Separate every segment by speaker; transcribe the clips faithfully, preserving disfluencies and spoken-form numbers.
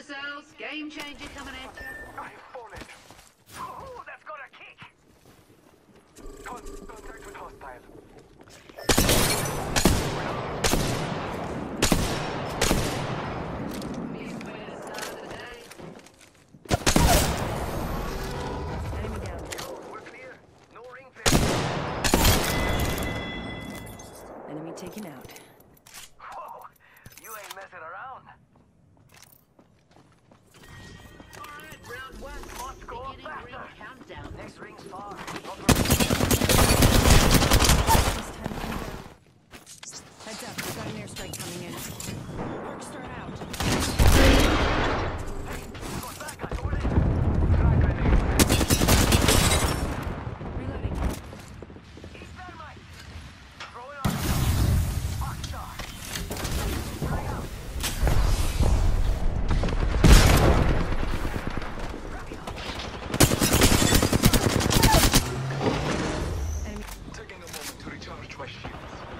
Speaker 1: yourselves. Game changer coming at you.
Speaker 2: I've fallen. Oh, that's got a kick. Con contact with hostile.
Speaker 1: Enemy down.
Speaker 2: Yo, we're clear. No ring flare.
Speaker 1: Enemy taken out.
Speaker 2: Whoa, you ain't messing around.
Speaker 1: Alright, round one.
Speaker 2: Let's go
Speaker 1: Beginning
Speaker 2: faster.
Speaker 1: ring countdown.
Speaker 2: Next ring's far. Not
Speaker 1: Heads up, we've got an airstrike coming in. Arc start out.
Speaker 2: Got that guy over there. Crack grenade.
Speaker 1: Reloading.
Speaker 2: He's dynamite. Throw it on. Rock star. Bring out.
Speaker 1: Enemy.
Speaker 2: Taking a moment to recharge my shields.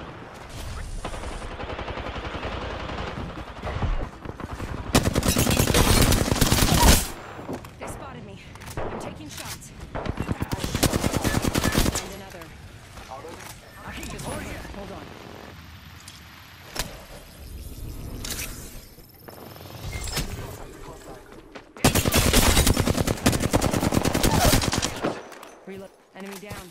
Speaker 1: They spotted me. I'm taking shots. And another.
Speaker 2: I keep this over here.
Speaker 1: Hold on. Reload. Enemy down.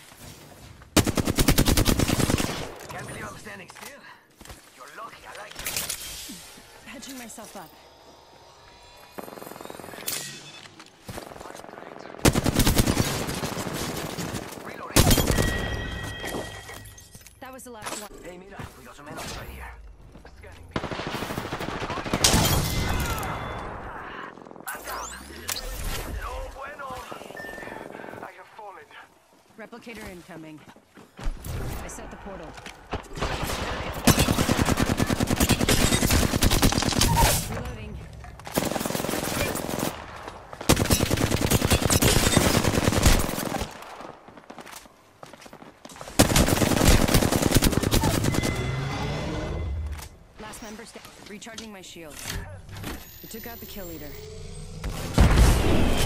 Speaker 2: Can't believe I'm standing still. You're lucky, I like it.
Speaker 1: Hedging myself up.
Speaker 2: Reloading.
Speaker 1: That was the last one.
Speaker 2: Hey, Mira, we got some enemies right here. Scanning me. I'm down. No bueno. I have fallen.
Speaker 1: Replicator incoming. I set the portal. Reloading. Last member sta- recharging my shield. I took out the kill leader.